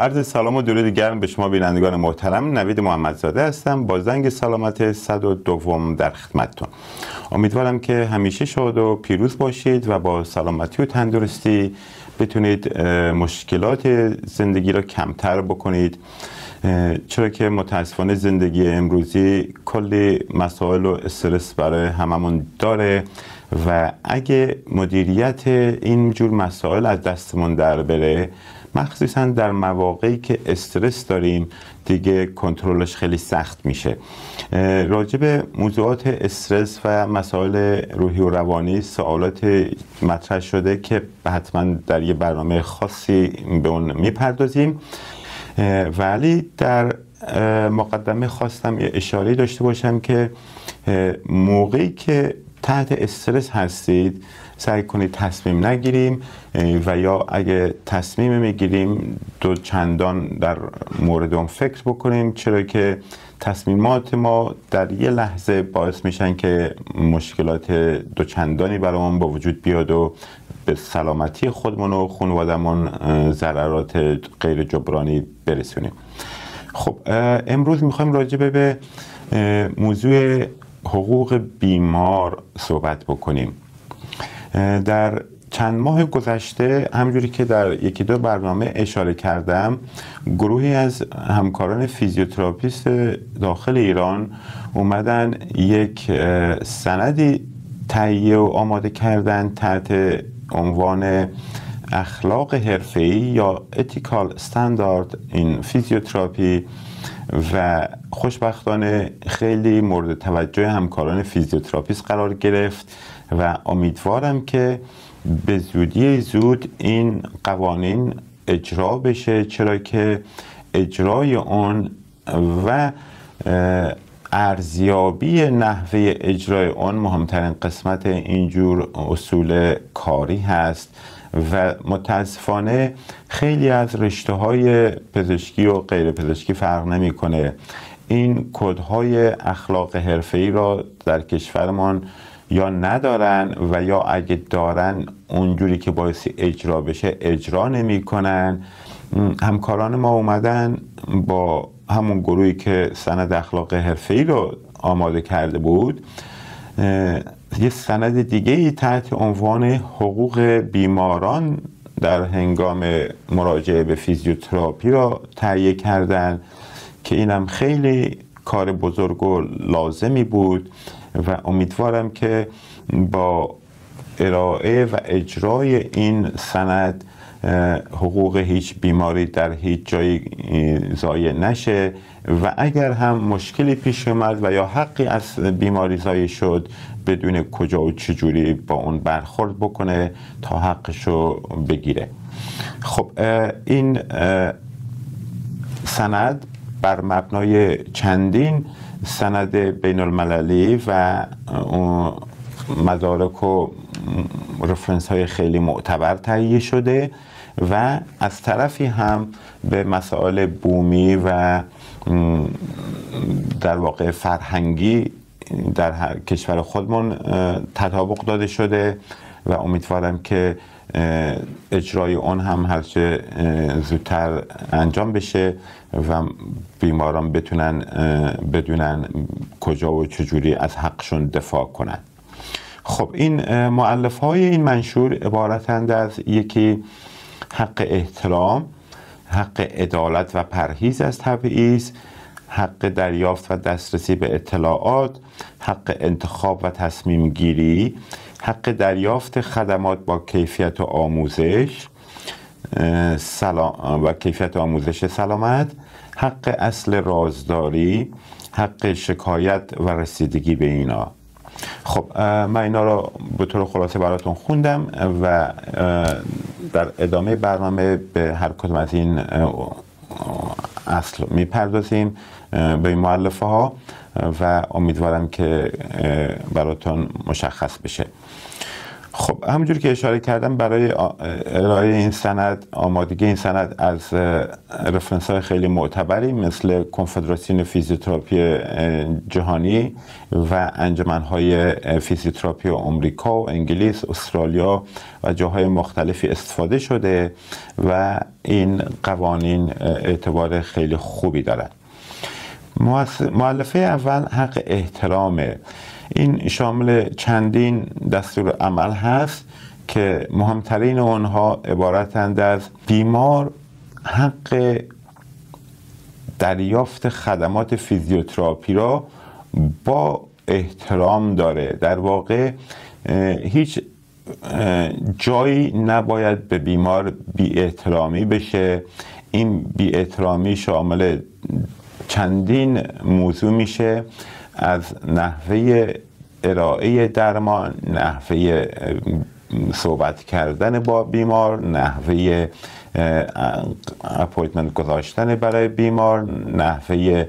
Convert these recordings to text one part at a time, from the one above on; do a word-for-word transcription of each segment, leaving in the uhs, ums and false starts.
عرض سلام و درود گرم به شما بینندگان محترم. نوید محمدزاده هستم با زنگ سلامت صد و دو در خدمتتون. امیدوارم که همیشه شاد و پیروز باشید و با سلامتی و تندرستی بتونید مشکلات زندگی را کمتر بکنید، چرا که متاسفانه زندگی امروزی کلی مسائل و استرس برای هممون داره و اگه مدیریت این جور مسائل از دستمون در بره، مخصوصا در مواقعی که استرس داریم، دیگه کنترلش خیلی سخت میشه. راجع به موضوعات استرس و مسائل روحی و روانی سوالات مطرح شده که حتما در یه برنامه خاصی به اون میپردازیم، ولی در مقدمه خواستم یه اشاره داشته باشم که موقعی که تحت استرس هستید سعی کنید تصمیم نگیریم و یا اگه تصمیم میگیریم دو چندان در مورد اون فکر بکنیم، چرا که تصمیمات ما در یه لحظه باعث میشن که مشکلات دو چندانی برامون با وجود بیاد و به سلامتی خودمون و خانوادمون ضررات غیر جبرانی برسونیم. خب امروز میخوایم راجع به موضوع حقوق بیمار صحبت بکنیم. در چند ماه گذشته همجوری که در یکی دو برنامه اشاره کردم، گروهی از همکاران فیزیوتراپیست داخل ایران اومدن یک سندی تهیه و آماده کردن تحت عنوان اخلاق حرفه‌ای یا Ethical Standard in Physiotherapy و خوشبختانه خیلی مورد توجه همکاران فیزیوتراپیست قرار گرفت و امیدوارم که به زودی زود این قوانین اجرا بشه، چرا که اجرای اون و ارزیابی نحوه اجرای اون مهمترین قسمت اینجور اصول کاری هست و متاسفانه خیلی از رشته‌های پزشکی و غیر پزشکی فرق نمی‌کنه. این کدهای اخلاق حرفه‌ای را در کشورمان یا ندارن و یا اگه دارن اونجوری که باعث اجرا بشه اجرا نمی‌کنن. همکاران ما اومدن با همون گروهی که سند اخلاق حرفه‌ای رو آماده کرده بود یه سند دیگه ای تحت عنوان حقوق بیماران در هنگام مراجعه به فیزیوتراپی را تهیه کردن که اینم خیلی کار بزرگ و لازمی بود و امیدوارم که با ارائه و اجرای این سند حقوق هیچ بیماری در هیچ جایی ضایع نشه و اگر هم مشکلی پیش اومد و یا حقی از بیماری ضایع شد بدون کجا و چجوری با اون برخورد بکنه تا حقشو بگیره. خب این سند بر مبنای چندین سند بین المللی و مدارک و رفرنس های خیلی معتبر تهیه شده و از طرفی هم به مسائل بومی و در واقع فرهنگی در هر کشور خودمون تطابق داده شده و امیدوارم که اجرای اون هم هرچه زودتر انجام بشه و بیماران بتونن بدونن کجا و چجوری از حقشون دفاع کنن. خب این مؤلف های این منشور عبارتند از یکی حق احترام، حق عدالت و پرهیز از تبعیض، حق دریافت و دسترسی به اطلاعات، حق انتخاب و تصمیم گیری، حق دریافت خدمات با کیفیت و آموزش سلام و کیفیت آموزش سلامت، حق اصل رازداری، حق شکایت و رسیدگی به اینا. خب من اینا رو به طور خلاصه براتون خوندم و در ادامه برنامه به هر کدوم از این اصل میپردازیم به این مؤلفه ها و امیدوارم که براتون مشخص بشه. خب همونجور که اشاره کردم برای ارائه این سند، آمادگی این سند از رفرنس های خیلی معتبری مثل کنفدراسیون فیزیوتراپی جهانی و انجمن های فیزیوتراپی آمریکا و انگلیس، استرالیا و جاهای مختلفی استفاده شده و این قوانین اعتبار خیلی خوبی دارند. مؤلفه اول حق احترامه. این شامل چندین دستور عمل هست که مهمترین اونها عبارتند از بیمار حق دریافت خدمات فیزیوتراپی را با احترام داره. در واقع هیچ جایی نباید به بیمار بی احترامی بشه. این بی احترامی شامل چندین موضوع میشه، از نحوه ارائه درمان، نحوه صحبت کردن با بیمار، نحوه اپوینتمنت گذاشتن برای بیمار، نحوه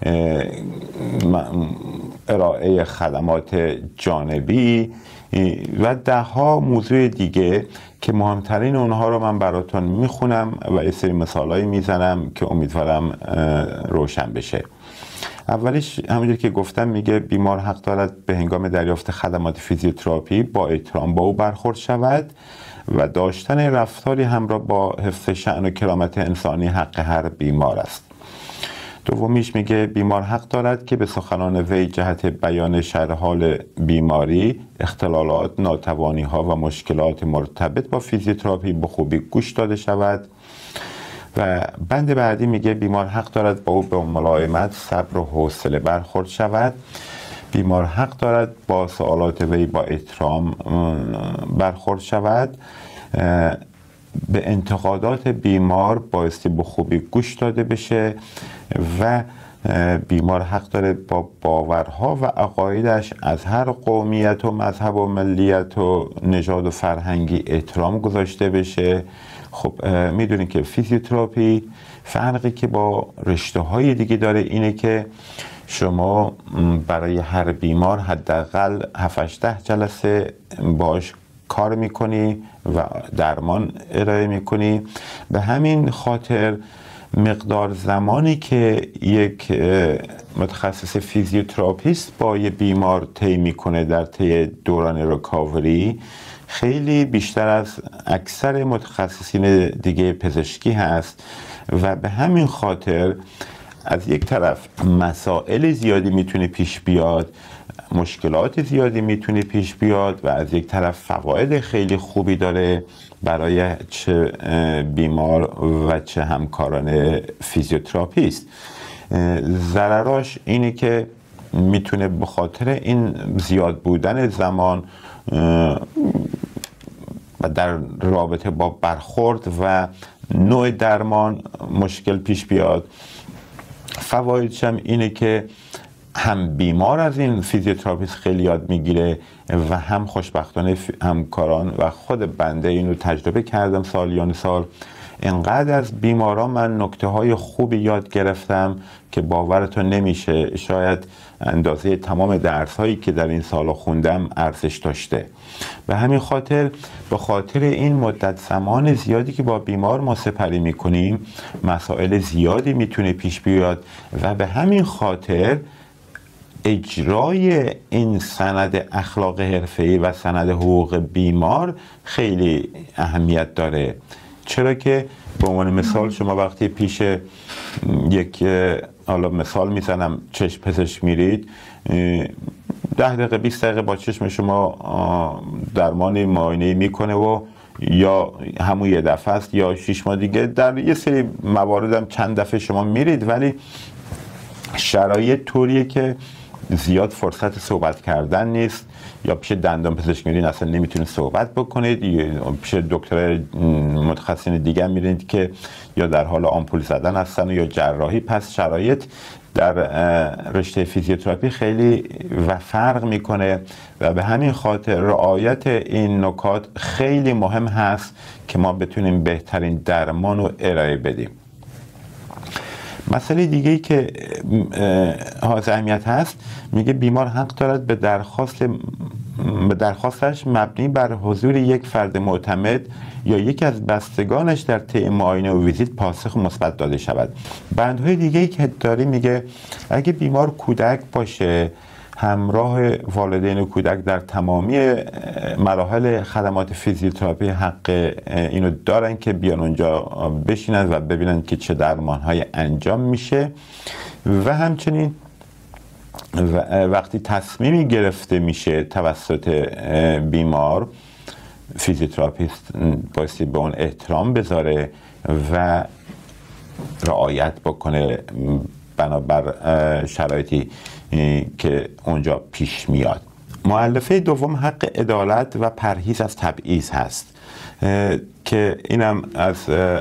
ارائه خدمات جانبی و ده ها موضوع دیگه که مهمترین اونها رو من براتون میخونم و یه سری مثالایی میزنم که امیدوارم روشن بشه. اولیش همونجور که گفتم میگه بیمار حق دارد به هنگام دریافت خدمات فیزیوتراپی با احترام با او برخورد شود و داشتن رفتاری همراه با حفظ شأن و کرامت انسانی حق هر بیمار است. دومیش میگه بیمار حق دارد که به سخنان وی جهت بیان شرح حال بیماری، اختلالات، ناتوانی ها و مشکلات مرتبط با فیزیوتراپی به خوبی گوش داده شود. و بند بعدی میگه بیمار حق دارد با او به ملایمت، صبر و حوصله برخورد شود. بیمار حق دارد با سوالات وی با احترام برخورد شود. به انتقادات بیمار بایستی به خوبی گوش داده بشه و بیمار حق داره با باورها و عقایدش از هر قومیت و مذهب و ملیت و نژاد و فرهنگی احترام گذاشته بشه. خب میدونید که فیزیوتراپی فرقی که با رشته های دیگه داره اینه که شما برای هر بیمار حداقل هفت هشت جلسه باش کار میکنی و درمان ارائه میکنی. به همین خاطر مقدار زمانی که یک متخصص فیزیوتراپیست با یه بیمار طی میکنه در طی دوران ریکاوری خیلی بیشتر از اکثر متخصصین دیگه پزشکی هست و به همین خاطر از یک طرف مسائل زیادی میتونه پیش بیاد، مشکلات زیادی میتونه پیش بیاد و از یک طرف فواید خیلی خوبی داره برای چه بیمار و چه همکاران فیزیوتراپیست. ضرراش اینه که میتونه به خاطر این زیاد بودن زمان و در رابطه با برخورد و نوع درمان مشکل پیش بیاد. فوایدش هم اینه که هم بیمار از این فیزیوتراپیست خیلی یاد میگیره و هم خوشبختانه همکاران و خود بنده اینو تجربه کردم سالیان سال. انقدر از بیماران من نکته های خوبی یاد گرفتم که باورتون نمیشه شاید اندازه تمام درس هایی که در این سال خوندم ارزش داشته. به همین خاطر به خاطر این مدت زمان زیادی که با بیمار ما سپری میکنیم مسائل زیادی میتونه پیش بیاد و به همین خاطر اجرای این سند اخلاق حرفه‌ای و سند حقوق بیمار خیلی اهمیت داره. چرا که به عنوان مثال شما وقتی پیش یک، حالا مثال میزنم، چشم پزشک میرید، ده دقیقه بیست دقیقه با چشم شما درمانی معاینه میکنه و یا همون یه دفعه است یا شش ماه دیگه. در یه سری موارد هم چند دفعه شما میرید ولی شرایط طوریه که زیاد فرصت صحبت کردن نیست. یا پیش دندان پزشک میرین اصلا نمیتونید صحبت بکنید، یا پیش دکتر متخصصین دیگه میرید که یا در حال آمپول زدن هستن یا جراحی. پس شرایط در رشته فیزیوتراپی خیلی و فرق میکنه و به همین خاطر رعایت این نکات خیلی مهم هست که ما بتونیم بهترین درمان رو ارائه بدیم. مسئله دیگه‌ای که ها اهمیت هست، میگه بیمار حق دارد به درخواست درخواستش مبنی بر حضور یک فرد معتمد یا یکی از بستگانش در طی معاینه و ویزیت پاسخ مثبت داده شود. بندهای دیگه‌ای که داری میگه اگه بیمار کودک باشه، همراه والدین کودک در تمامی مراحل خدمات فیزیوتراپی حق اینو دارن که بیان اونجا بشینن و ببینن که چه درمان‌های انجام میشه. و همچنین وقتی تصمیمی گرفته میشه توسط بیمار، فیزیوتراپیست بایستی به اون احترام بذاره و رعایت بکنه بنابر شرایطی که اونجا پیش میاد. مؤلفه دوم حق عدالت و پرهیز از تبعیض هست که اینم از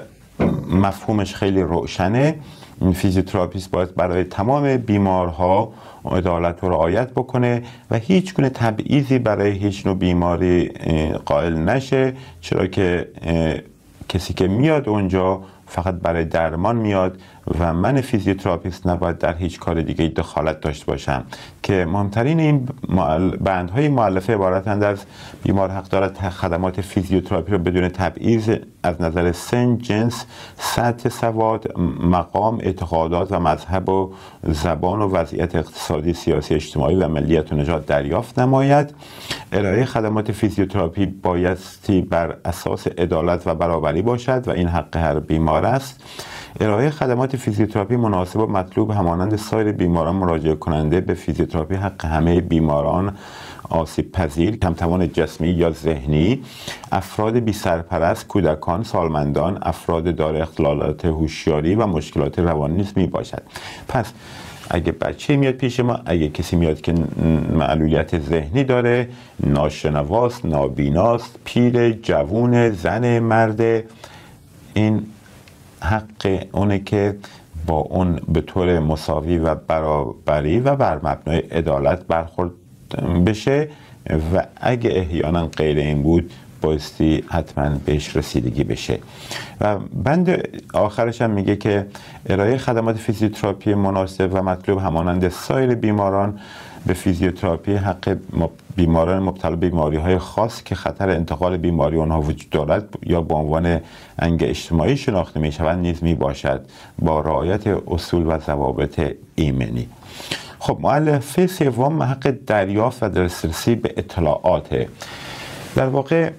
مفهومش خیلی روشنه. فیزیوتراپیست باید برای تمام بیمارها عدالت رو رعایت بکنه و هیچ گونه تبعیضی برای هیچ نوع بیماری قائل نشه، چرا که کسی که میاد اونجا فقط برای درمان میاد و من فیزیوتراپیست نباید در هیچ کار دیگه دخالت داشته باشم. که مهمترین این بندهای مؤلفه عبارتند از بیمار حق دارد خدمات فیزیوتراپی رو بدون تبعیض از نظر سن، جنس، سطح سواد، مقام، اعتقادات و مذهب و زبان و وضعیت اقتصادی، سیاسی، اجتماعی و ملیت و نژاد دریافت نماید. ارائه خدمات فیزیوتراپی بایستی بر اساس عدالت و برابری باشد و این حق هر بیمار است. ارائه خدمات فیزیوتراپی مناسب و مطلوب همانند سایر بیماران مراجعه کننده به فیزیوتراپی حق همه بیماران آسیب پذیر، کم توان جسمی یا ذهنی، افراد بی سرپرست، کودکان، سالمندان، افراد دارای اختلالات هوشیاری و مشکلات روانی نیز می باشد. پس اگه بچه میاد پیش ما، اگه کسی میاد که معلولیت ذهنی داره، ناشنواست، نابیناست، پیر، جوون، زن، مرد، این حق اونه که با اون به طور مساوی و برابری و بر مبنای عدالت برخورد بشه و اگه احیانا غیر این بود بایستی حتما بهش رسیدگی بشه. و بند آخرش هم میگه که ارائه خدمات فیزیوتراپی مناسب و مطلوب همانند سایر بیماران به فیزیوتراپی حق بیماران مبتلا به بیماری‌های خاص که خطر انتقال بیماری آنها وجود دارد یا به عنوان انگ اجتماعی شناخته می‌شوند نیز میباشد با رعایت اصول و ضوابط ایمنی. خب مؤلفه سوم حق دریافت و دسترسی به اطلاعات. در واقع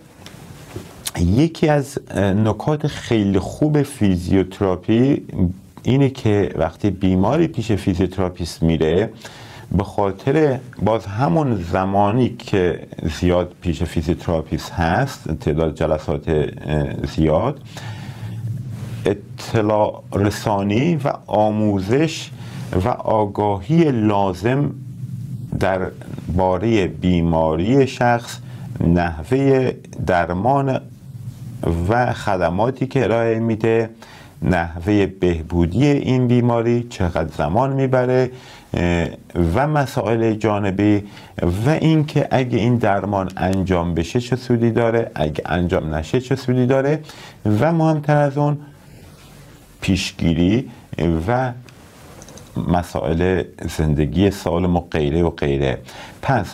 یکی از نکات خیلی خوب فیزیوتراپی اینه که وقتی بیماری پیش فیزیوتراپیست میره، به خاطر باز همون زمانی که زیاد پیش فیزیوتراپیست هست، تعداد جلسات زیاد، اطلاع رسانی و آموزش و آگاهی لازم در باره بیماری شخص، نحوه درمان و خدماتی که ارائه میده، نحوه بهبودی این بیماری چقدر زمان میبره و مسائل جانبی و اینکه اگه این درمان انجام بشه چه سودی داره، اگه انجام نشه چه سودی داره و مهمتر از اون پیشگیری و مسائل زندگی سالم و غیره و غیره. پس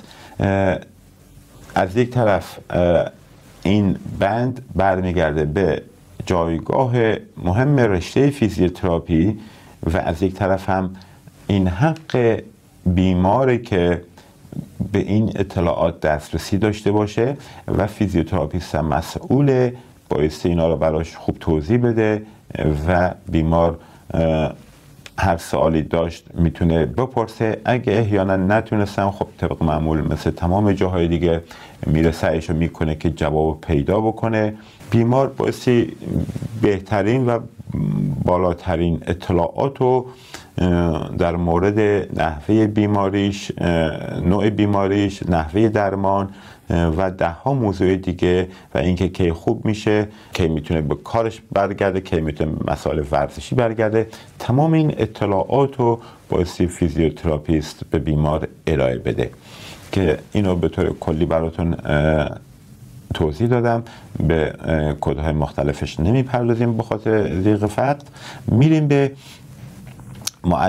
از یک طرف این بند برمیگرده به جایگاه مهم رشته فیزیوتراپی و از یک طرف هم این حق بیماره که به این اطلاعات دسترسی داشته باشه و فیزیوتراپیست هم مسئول بایستی اینا رو براش خوب توضیح بده و بیمار هر سوالی داشت میتونه بپرسه. اگه احیانا نتونستم خب طبق معمول مثل تمام جاهای دیگه میره سعیشو میکنه که جواب پیدا بکنه. بیمار بایستی بهترین و بالاترین اطلاعات رو در مورد نحوه بیماریش، نوع بیماریش، نحوه درمان و ده ها موضوع دیگه و اینکه کی خوب میشه، کی میتونه به کارش برگرده، کی میتونه مسائل ورزشی برگرده، تمام این اطلاعات رو بایستی فیزیوتراپیست به بیمار ارائه بده. که اینو به طور کلی براتون توضیح دادم، به کدهای مختلفش نمیپردازیم به خاطر ضیق وقت. میریم به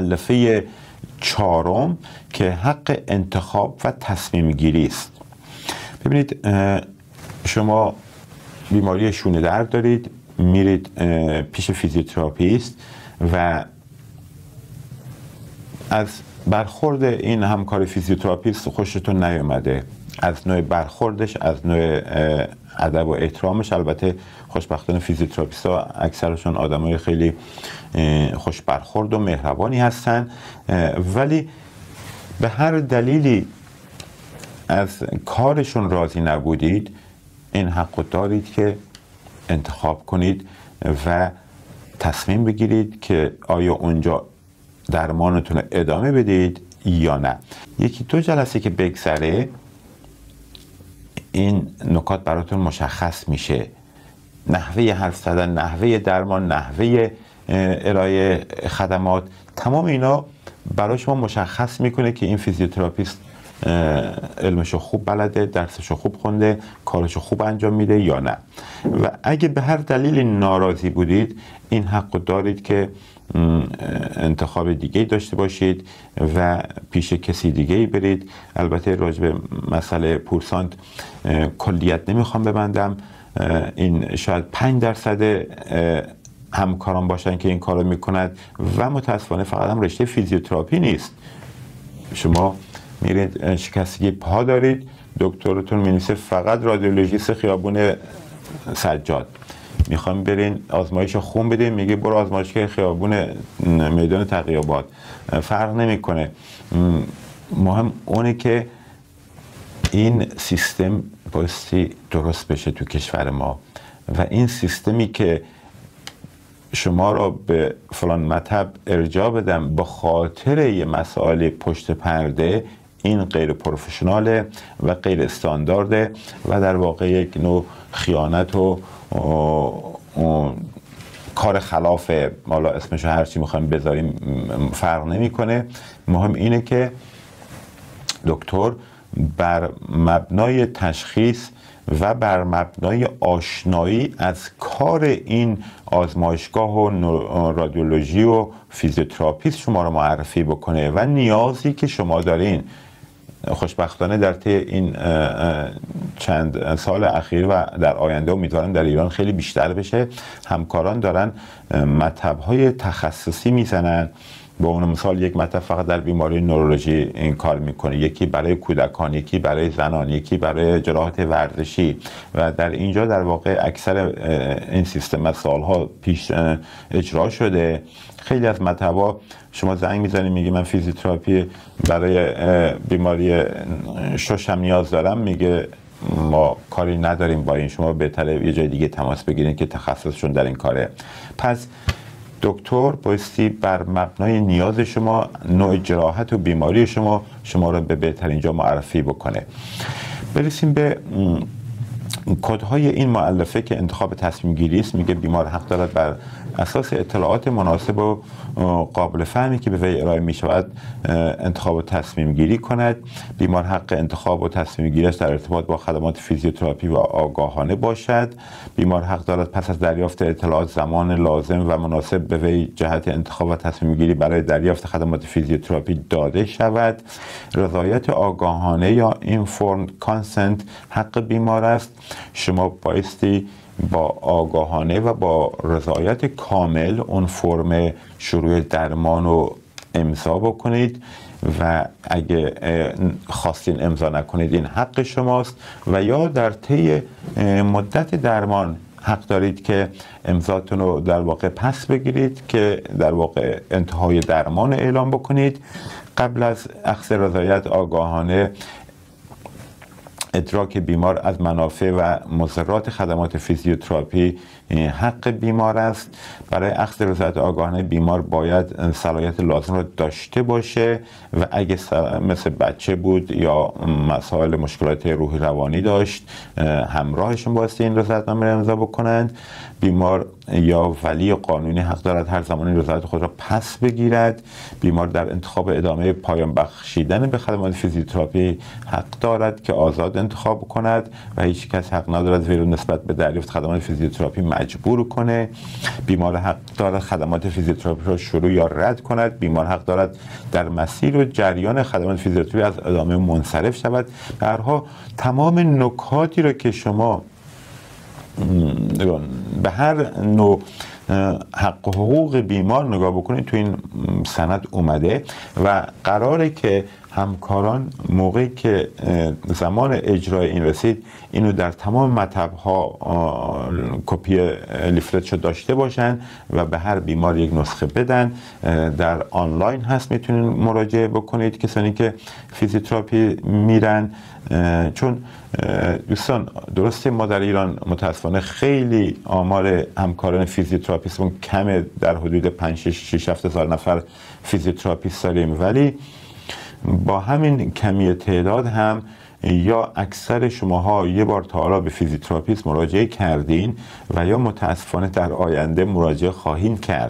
مؤلفه چهارم که حق انتخاب و تصمیم گیری است. ببینید شما بیماری شونه درد دارید، میرید پیش فیزیوتراپیست و از برخورد این همکار فیزیوتراپیست خوشتون نیومده، از نوع برخوردش، از نوع ادب و احترامش. البته خوشبختانه فیزیوتراپیست ها اکثرشون آدمای خیلی خوش برخورد و مهربانی هستن، ولی به هر دلیلی از کارشون راضی نبودید، این حق دارید که انتخاب کنید و تصمیم بگیرید که آیا اونجا درمانتون رو ادامه بدید یا نه. یکی دو جلسه که بگذره این نکات براتون مشخص میشه، نحوه حرف زدن، نحوه درمان، نحوه ارائه خدمات، تمام اینا برای شما مشخص میکنه که این فیزیوتراپیست علمشو خوب بلده، درسشو خوب خونده، کارشو خوب انجام میده یا نه. و اگه به هر دلیل ناراضی بودید، این حق دارید که انتخاب دیگه داشته باشید و پیش کسی دیگه برید. البته راجع به مسئله پورسانت کلیت نمیخوام ببندم، این شاید پنج درصد همکاران باشن که این کارو میکنند و متاسفانه فقط هم رشته فیزیوتراپی نیست. شما میرید شکستگی پا دارید، دکترتون مینویسه فقط رادیولوژیست خیابون سجاد، میخوام برین آزمایش خون بدین، میگه برو آزمایشگاه خیابون میدان تقی‌آباد، فرق نمیکنه. مهم اونه که این سیستم بایستی درست بشه تو کشور ما و این سیستمی که شما را به فلان مطب ارجاع بدم به خاطر یه مسائل پشت پرده، این غیر پروفشناله و غیر استاندارده و در واقع یک نوع خیانت و کار خلاف، حالا اسمشو هرچی میخوایم بذاریم فرق نمیکنه. مهم اینه که دکتر بر مبنای تشخیص و بر مبنای آشنایی از کار این آزمایشگاه و رادیولوژی و فیزیوتراپیست شما رو معرفی بکنه و نیازی که شما دارین. خوشبختانه در طی این چند سال اخیر و در آینده امیدوارم در ایران خیلی بیشتر بشه، همکاران دارن مطب‌های تخصصی میزنن. با اون مثال یک مطب فقط در بیماری نورولوژی این کار میکنه، یکی برای کودکان، یکی برای زنان، یکی برای جراحت ورزشی و در اینجا در واقع اکثر این سیستم از سالها پیش اجرا شده. خیلی از مطب‌ها شما زنگ میزنید میگه من فیزیوتراپی برای بیماری ششم نیاز دارم، میگه ما کاری نداریم با این، شما بهتره یه جای دیگه تماس بگیرید که تخصصشون در این کاره. پس دکتر بایستی بر مبنای نیاز شما، نوع جراحت و بیماری شما شما رو به بهترین جا معرفی بکنه. برسیم به کدهای این مؤلفه که انتخاب تصمیم گیری است. میگه بیمار حق دارد بر اساس اطلاعات مناسب و قابل فهمی که به وی ارائه می شود انتخاب و تصمیم گیری کند. بیمار حق انتخاب و تصمیم گیریش در ارتباط با خدمات فیزیوتراپی و آگاهانه باشد. بیمار حق دارد پس از دریافت اطلاعات زمان لازم و مناسب به وی جهت انتخاب و تصمیم گیری برای دریافت خدمات فیزیوتراپی داده شود. رضایت آگاهانه یا informed consent حق بیمار است. شما بایستی با آگاهانه و با رضایت کامل اون فرم شروع درمان رو امضا بکنید و اگه خواستین امضا نکنید این حق شماست. و یا در طی مدت درمان حق دارید که امضاتون رو در واقع پس بگیرید که در واقع انتهای درمان اعلام بکنید. قبل از اخذ رضایت آگاهانه ادراک بیمار از منافع و مضرات خدمات فیزیوتراپی حق بیمار است. برای اخذ رضایت آگاهانه بیمار باید صلاحیت لازم را داشته باشه و اگه مثل بچه بود یا مسائل مشکلات روحی روانی داشت همراهشون بایستی این رضایتنامه را امضا بکنند. بیمار یا ولی قانونی حق دارد هر زمان این رضایت خود را پس بگیرد. بیمار در انتخاب ادامه پایان بخشیدن به خدمات فیزیوتراپی حق دارد که آزاد انتخاب کند و هیچ کس حق ندارد وی را نسبت به دریافت خدمات فیزیوتراپی مجبور کنه. بیمار حق دارد خدمات فیزیوتراپی را شروع یا رد کند. بیمار حق دارد در مسیر و جریان خدمات فیزیوتراپی از ادامه منصرف شود. برها تمام نکاتی را که شما به هر نوع حق و حقوق بیمار نگاه بکنید تو این سند اومده و قراره که همکاران موقعی که زمان اجرای این رسید اینو در تمام مطب‌ها کپی لیفلتشو داشته باشن و به هر بیمار یک نسخه بدن. در آنلاین هست، میتونید مراجعه بکنید کسانی که فیزیوتراپی میرن. چون دوستان درسته ما در ایران متاسفانه خیلی آمار همکاران فیزیوتراپیستمون کمه، در حدود پنج شش هفت هزار نفر فیزیوتراپیست داریم، ولی با همین کمی تعداد هم یا اکثر شماها یه بار تا حالا به فیزیوتراپیست مراجعه کردین و یا متاسفانه در آینده مراجعه خواهیم کرد.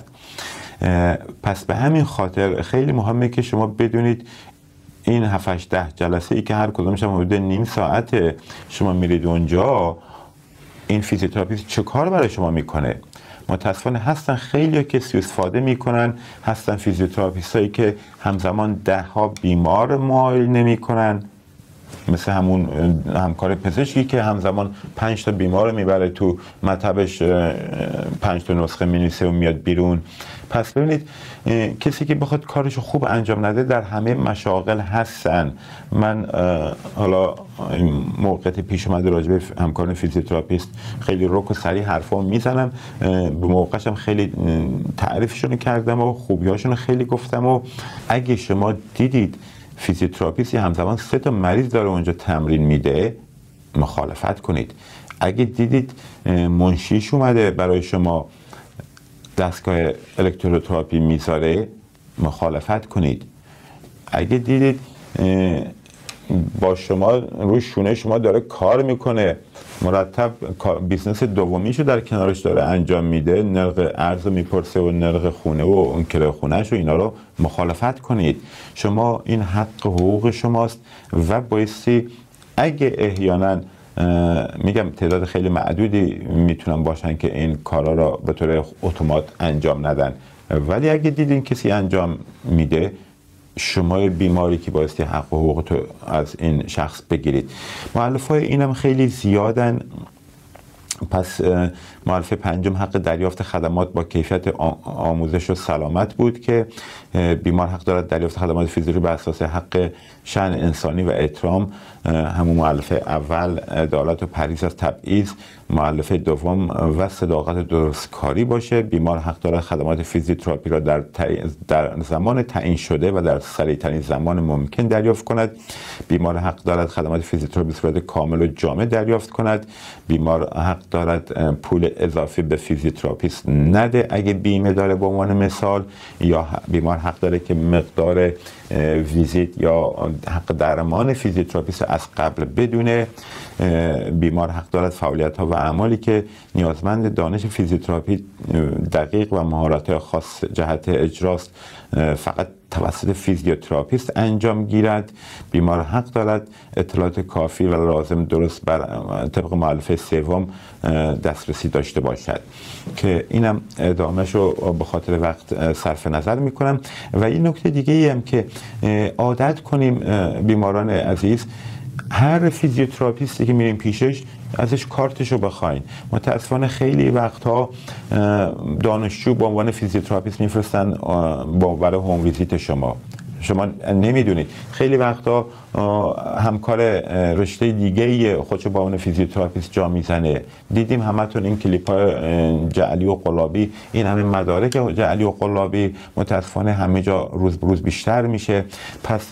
پس به همین خاطر خیلی مهمه که شما بدونید این هفت هشت ده جلسه ای که هر کدومش هم حدود نیم ساعت شما میرید اونجا، این فیزیوتراپیست چه کار برای شما میکنه. متاسفانه هستن خیلی که استفاده میکنن، هستن فیزیوتراپیست هایی که همزمان ده ها بیمار معاینه میکنن، مثل همون همکار پزشکی که همزمان پنج تا بیمار میبره تو مطبش، پنج تا نسخه مینویسه و میاد بیرون. پس ببینید کسی که بخواد کارشو خوب انجام نده در همه مشاغل هستن. من حالا موقعیت پیش اومده راجع به همکاران فیزیوتراپیست خیلی رک و سریع حرفا میزنم، به موقعش هم خیلی تعریفشون کردم و خوبیاشون خیلی گفتم. و اگه شما دیدید فیزیوتراپیستی همزمان سه تا مریض داره اونجا تمرین میده، مخالفت کنید. اگه دیدید منشیش اومده برای شما دستگاه الکتروتراپی میذاره، مخالفت کنید. اگه دیدید با شما روی شونه شما داره کار میکنه، مرتب بیزنس دومیشو در کنارش داره انجام میده، نرخ ارز میپرسه و نرخ خونه و اون کره خونهش و اینا رو، مخالفت کنید. شما این حق و حقوق شماست و بایستی اگه احیانا میگم تعداد خیلی معدودی میتونن باشن که این کارا را به طور اتومات انجام ندن، ولی اگه دیدین کسی انجام میده، شما بیماری که بایستی حق و حقوق تو از این شخص بگیرید. مؤلفه‌های اینم خیلی زیادن. پس مؤلفه پنجم حق دریافت خدمات با کیفیت آموزش و سلامت بود که بیمار حق دارد دریافت خدمات فیزیوتراپی بر اساس حق شأن انسانی و احترام. همون مؤلفه اول عدالت و پرهیز از تبعیض، مؤلفه دوم و صداقت درستکاری باشه. بیمار حق دارد خدمات فیزیوتراپی را در, در زمان تعیین شده و در سریع‌ترین زمان ممکن دریافت کند. بیمار حق دارد خدمات فیزیوتراپی به صورت کامل و جامع دریافت کند. بیمار حق دارد پول اضافی به فیزیوتراپیست نده اگه بیمه داره. به عنوان مثال، یا بیمار حق داره که مقدار ویزیت یا حق درمان فیزیوتراپیست از قبل بدونه. بیمار حق دارد فعالیت ها و اعمالی که نیازمند دانش فیزیوتراپی دقیق و مهارت خاص جهت اجراست فقط توسط فیزیوتراپیست انجام گیرد. بیمار حق دارد اطلاعات کافی و لازم درست بر طبق مؤلفه سوم دسترسی داشته باشد که اینم ادامهش رو به خاطر وقت صرف نظر میکنم. و این نکته دیگه ای هم که عادت کنیم بیماران عزیز، هر فیزیوتراپیستی که میریم پیشش ازش کارتشو بخواین. متاسفانه خیلی وقتها دانشجو به عنوان فیزیوتراپیست میفرستن برای هوم ویزیت شما، شما نمیدونید. خیلی وقتا همکار رشته دیگه خودشو با اون فیزیوتراپیست جا میزنه. دیدیم همتون این کلیپ های جعلی و قلابی، این همه مدارک جعلی و قلابی متاسفانه همه جا روز به روز بیشتر میشه. پس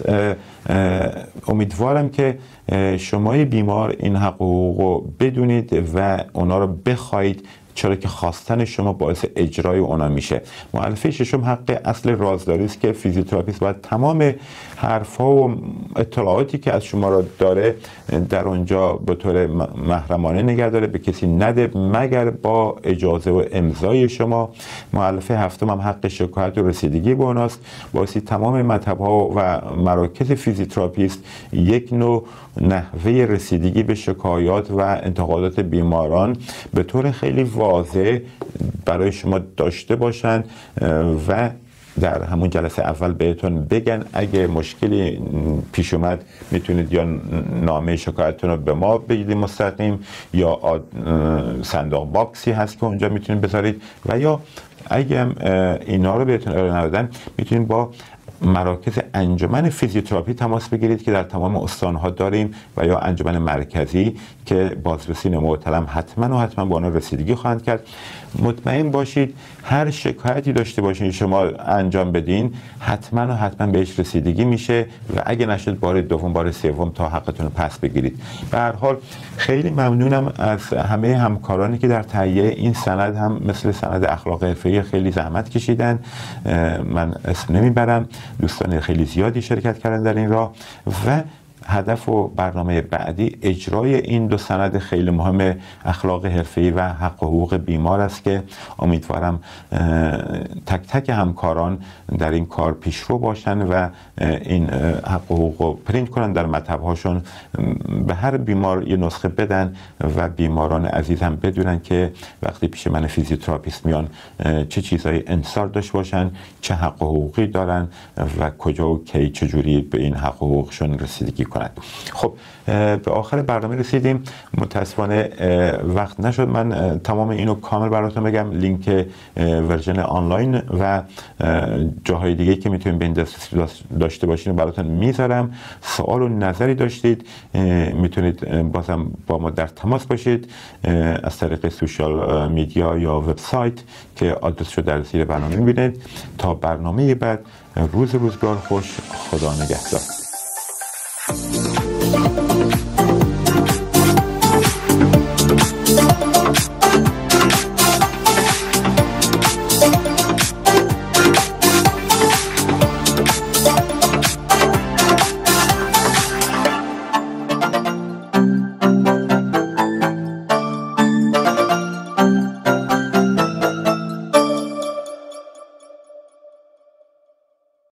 امیدوارم که شمای بیمار این حق و حقوق بدونید و اونا رو بخواید، چرا که خواستن شما باعث اجرای اونا میشه. مؤلفه ششم حق اصل رازداری است که فیزیوتراپیست باید تمام حرفا و اطلاعاتی که از شما را داره در اونجا به طور محرمانه نگه داره، به کسی نده مگر با اجازه و امضای شما. مؤلفه هفتم هم حق شکایت و رسیدگی به اوناست. باعث تمام مطب‌ها و مراکز فیزیوتراپیست یک نوع نحوه رسیدگی به شکایات و انتقادات بیماران به طور خیلی واضح برای شما داشته باشن و در همون جلسه اول بهتون بگن اگه مشکلی پیش اومد میتونید یا نامه شکایتتون رو به ما بگید مستقیم، یا صندوق باکسی هست که اونجا میتونید بذارید، و یا اگه اینا رو بهتون ارائه ندادن میتونید با مراکز انجمن فیزیوتراپی تماس بگیرید که در تمام استانها داریم، و یا انجمن مرکزی که بازرسین محترم حتما و حتما با آنها رسیدگی خواهند کرد. مطمئن باشید هر شکایتی داشته باشین شما انجام بدین حتما و حتما بهش رسیدگی میشه، و اگه نشد بار دوم بار سوم تا حقتون رو پس بگیرید. به هر حال خیلی ممنونم از همه همکارانی که در تهیه این سند هم مثل سند اخلاق حرفه‌ای خیلی زحمت کشیدن. من اسم نمیبرم، دوستان خیلی زیادی شرکت کردن در این راه، و هدف و برنامه بعدی اجرای این دو سند خیلی مهم اخلاق حرفه‌ای و حق و حقوق بیمار است که امیدوارم تک تک همکاران در این کار پیشرو باشن و این حق و حقوق رو پرینت کنن در مطب‌هاشون، به هر بیمار یه نسخه بدن و بیماران عزیز هم بدونن که وقتی پیش من فیزیوتراپیست میان چه چیزایی انصار داشته باشن، چه حق و حقوقی دارن و کجا و کی چجوری به این حق و حقوقشون رسیدگی کنند. خب به آخر برنامه رسیدیم. متاسفانه وقت نشد من تمام اینو کامل براتون بگم. لینک ورژن آنلاین و جاهای دیگه که میتونید به این دسترسی داشته باشین براتون میذارم. سوال و نظری داشتید میتونید بازم با ما در تماس باشید از طریق سوشال میدیا یا وبسایت که آدرسشو در زیر برنامه میبینید. تا برنامه بعد، روز روزگار خوش، خدا نگهدار.